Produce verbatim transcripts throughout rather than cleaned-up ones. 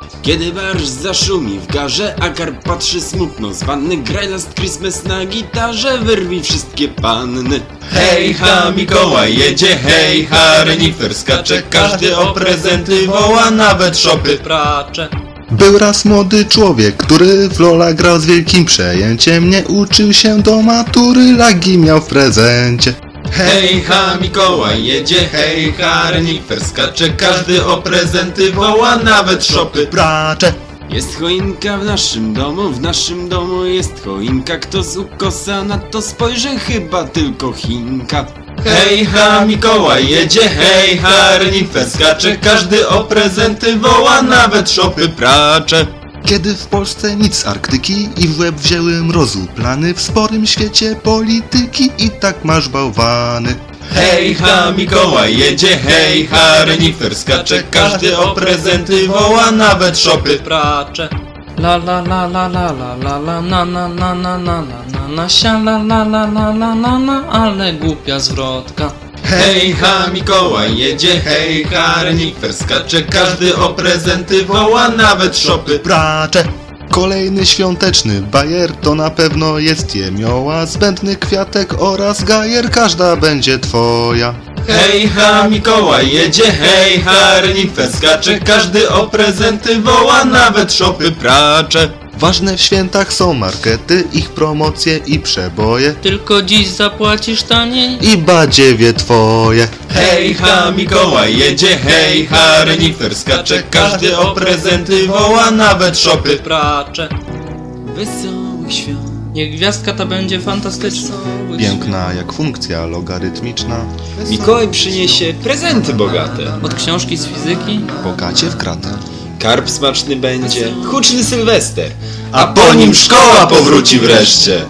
Kiedy barsz zaszumi w garze, a karp patrzy smutno z wanny. Graj Last Christmas na gitarze, wyrwij wszystkie panny. Hej ha, Mikołaj jedzie, hej ha, renifer skacze, każdy o prezenty woła, nawet szopy pracze. Był raz młody człowiek, który w lola grał z wielkim przejęciem. Nie uczył się do matury, lagi miał w prezencie. Hej ha, Mikołaj jedzie, hej ha, renifer skacze, każdy o prezenty woła, nawet szopy pracze. Jest choinka w naszym domu, w naszym domu jest choinka. Kto z ukosa na to spojrzy, chyba tylko Chinka. Hej ha, Mikołaj jedzie, hej ha, renifer skacze, każdy o prezenty woła, nawet szopy pracze. Kiedy w Polsce nic z Arktyki i w łeb wzięły mrozu plany, w sporym świecie polityki i tak masz bałwany. Hej ha, Mikołaj jedzie, hej ha, renifer skacze, każdy o prezenty woła, nawet szopy pracze. La la la la la la la la na na na na na na na sia la la la la la la na, ale głupia zwrotka. Hej ha, Mikołaj jedzie, hej ha, renifer skacze, każdy o prezenty woła, nawet szopy pracze. Kolejny świąteczny bajer to na pewno jest jemioła, zbędny kwiatek oraz gajer, każda będzie twoja. Hej ha, Mikołaj jedzie, hej ha, renifer skacze, każdy o prezenty woła, nawet szopy pracze. Ważne w świętach są markety, ich promocje i przeboje. Tylko dziś zapłacisz taniej i badziewie twoje. Hej ha, Mikołaj jedzie, hej ha, renifer skacze, każdy o prezenty woła, nawet szopy pracze. Wesołych świąt. Niech gwiazdka ta będzie fantastyczna, piękna jak funkcja logarytmiczna. Mikołaj przyniesie prezenty bogate. Od książki z fizyki Bogacie w kratę. Karp smaczny będzie, huczny Sylwester, a po nim szkoła powróci wreszcie.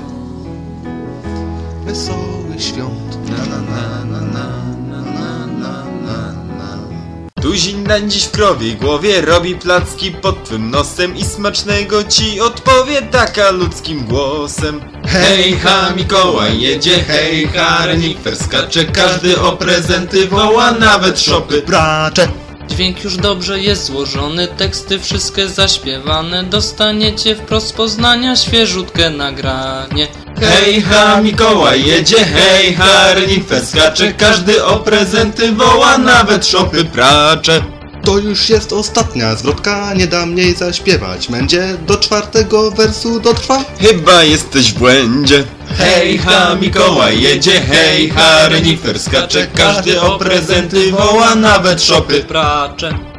Wesołych świąt. Na, na, na, na, na, na, na, na, na. Tuzin dań dziś w krowiej głowie robi placki pod twym nosem i smacznego ci odpowie taka ludzkim głosem. Hej ha, Mikołaj jedzie, hej ha, renifer skacze, każdy o prezenty woła, nawet szopy pracze. Dźwięk już dobrze jest złożony, teksty wszystkie zaśpiewane, dostaniecie wprost z Poznania świeżutkie nagranie. Hej ha, Mikołaj jedzie, hej ha, renifer skacze, każdy o prezenty woła, nawet szopy pracze. To już jest ostatnia zwrotka, nie da mniej zaśpiewać będzie, do czwartego wersu dotrwa? Chyba jesteś w błędzie. Hej ha, Mikołaj jedzie, hej ha, renifer skacze, każdy o prezenty woła, nawet szopy pracze.